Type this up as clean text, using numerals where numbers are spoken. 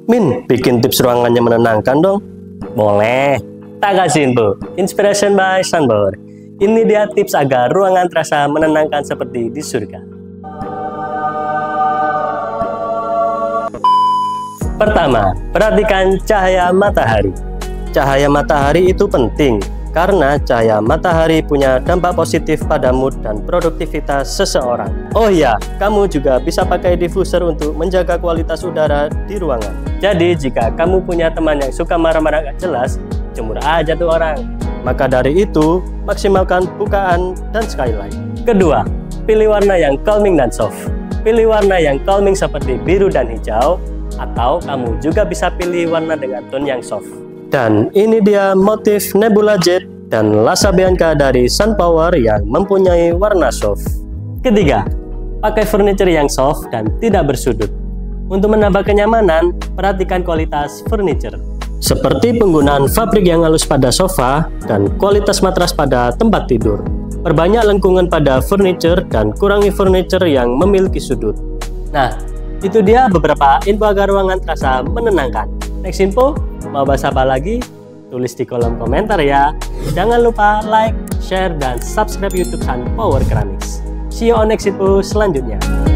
Min, bikin tips ruangannya menenangkan dong. Boleh. Tak kasih info. Inspiration by Sunboard. Ini dia tips agar ruangan terasa menenangkan seperti di surga. Pertama, perhatikan cahaya matahari. Cahaya matahari itu penting karena cahaya matahari punya dampak positif pada mood dan produktivitas seseorang. Oh iya, kamu juga bisa pakai diffuser untuk menjaga kualitas udara di ruangan. Jadi jika kamu punya teman yang suka marah-marah gak jelas, jemur aja tuh orang. Maka dari itu, maksimalkan bukaan dan skylight. Kedua, pilih warna yang calming dan soft. Pilih warna yang calming seperti biru dan hijau, atau kamu juga bisa pilih warna dengan tone yang soft. Dan ini dia motif Nebula Jet dan Lhasa Bianca dari Sunpower yang mempunyai warna soft. Ketiga, pakai furniture yang soft dan tidak bersudut. Untuk menambah kenyamanan, perhatikan kualitas furniture. Seperti penggunaan fabrik yang halus pada sofa dan kualitas matras pada tempat tidur. Perbanyak lengkungan pada furniture dan kurangi furniture yang memiliki sudut. Nah, itu dia beberapa info agar ruangan terasa menenangkan. Next info, mau bahas apa lagi? Tulis di kolom komentar ya. Jangan lupa like, share, dan subscribe YouTube Sunpower Ceramics. See you on next info selanjutnya.